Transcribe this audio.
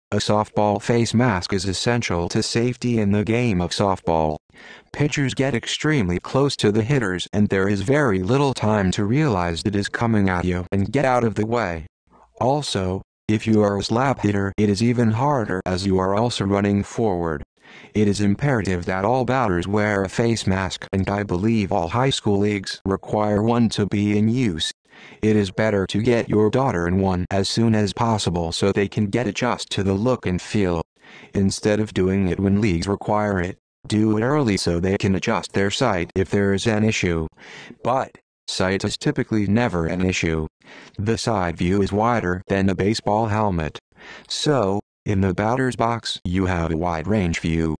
A softball face mask is essential to safety in the game of softball. Pitchers get extremely close to the hitters and there is very little time to realize it is coming at you and get out of the way. Also, if you are a slap hitter, it is even harder as you are also running forward. It is imperative that all batters wear a face mask, and I believe all high school leagues require one to be in use. It is better to get your daughter in one as soon as possible so they can get adjusted to the look and feel. Instead of doing it when leagues require it, do it early so they can adjust their sight if there is an issue. But sight is typically never an issue. The side view is wider than a baseball helmet. So, in the batter's box you have a wide range view.